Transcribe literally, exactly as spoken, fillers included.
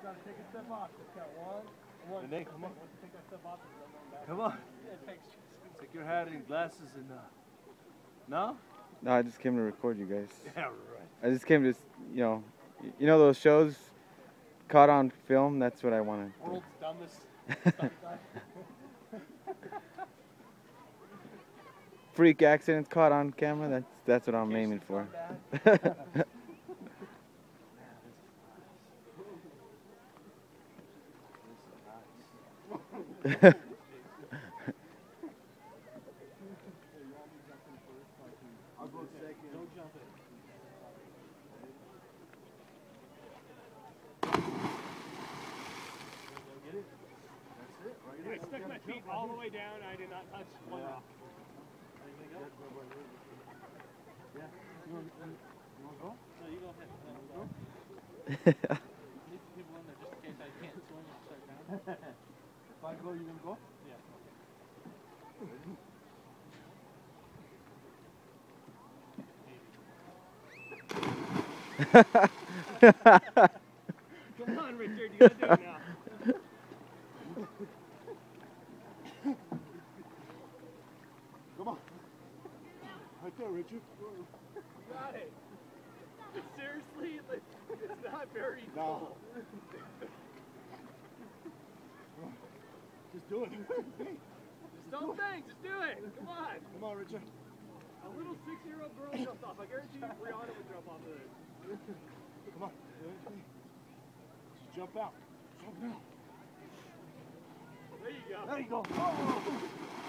gotta take a step off. Just count one, one. And then come on. Take that step off. Come on. Yeah, thanks. Take your hat and glasses and uh. No? No, I just came to record you guys. Yeah, right. I just came to, you know, you know those shows caught on film. That's what I wanted. World's dumbest. Freak accidents caught on camera. That's that's what I'm aiming for. I'll go second. Don't jump it. Get it? That's it, right I stuck my feet all the way down. I did not touch one rock. Yeah. You want, you want to go? No, you go ahead. Go? Leave people in there just in case I can't swim upside down. If I go, you gonna go? Yeah. Come on, Richard, you gotta do it now. Come on. Right there, Richard. You got it. Seriously, like, it's not very No. cool. Just do it. Just don't think, just do it. Come on. Come on, Richard. A little six-year-old girl jumped off. I guarantee you Brianna would jump off of this. Come on. Just jump out. Jump out. There you go. There you go. Oh.